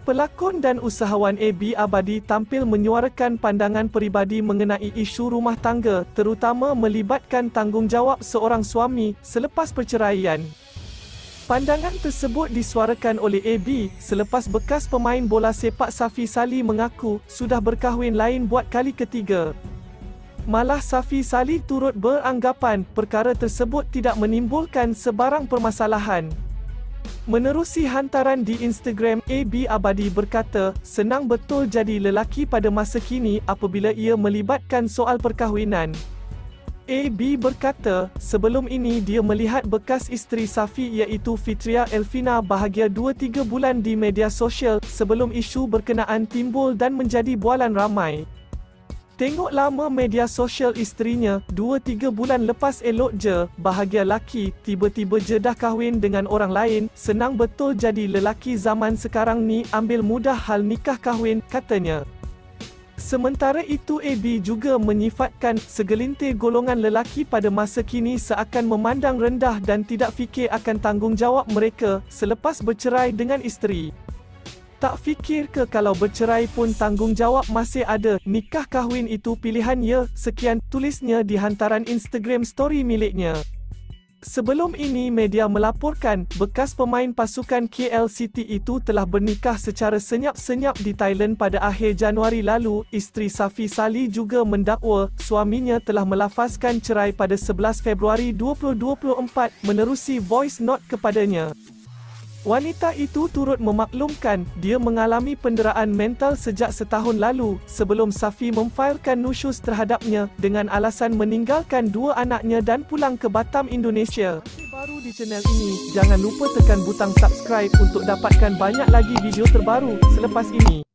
Pelakon dan usahawan AB Abadi tampil menyuarakan pandangan peribadi mengenai isu rumah tangga, terutama melibatkan tanggungjawab seorang suami selepas perceraian. Pandangan tersebut disuarakan oleh AB selepas bekas pemain bola sepak Safi Sali mengaku sudah berkahwin lain buat kali ketiga. Malah Safi Sali turut beranggapan perkara tersebut tidak menimbulkan sebarang permasalahan. Menerusi hantaran di Instagram, AB Abadi berkata, senang betul jadi lelaki pada masa kini apabila ia melibatkan soal perkahwinan. AB berkata, sebelum ini dia melihat bekas isteri Safi iaitu Fitria Elvina bahagia 2-3 bulan di media sosial sebelum isu berkenaan timbul dan menjadi bualan ramai. Tengok lama media sosial isterinya, 2-3 bulan lepas elok je, bahagia laki, tiba-tiba je dah kahwin dengan orang lain, senang betul jadi lelaki zaman sekarang ni ambil mudah hal nikah kahwin, katanya. Sementara itu AB juga menyifatkan segelintir golongan lelaki pada masa kini seakan memandang rendah dan tidak fikir akan tanggungjawab mereka selepas bercerai dengan isteri. Tak fikir ke kalau bercerai pun tanggungjawab masih ada, nikah kahwin itu pilihan ya, sekian, tulisnya di hantaran Instagram story miliknya. Sebelum ini media melaporkan, bekas pemain pasukan KL City itu telah bernikah secara senyap-senyap di Thailand pada akhir Januari lalu. Isteri Safi Sali juga mendakwa, suaminya telah melafazkan cerai pada 11 Februari 2024 menerusi voice note kepadanya. Wanita itu turut memaklumkan, dia mengalami penderaan mental sejak setahun lalu, sebelum Safi memfailkan nusyus terhadapnya, dengan alasan meninggalkan 2 anaknya dan pulang ke Batam, Indonesia. Baru di channel ini, jangan lupa tekan butang subscribe untuk dapatkan banyak lagi video terbaru selepas ini.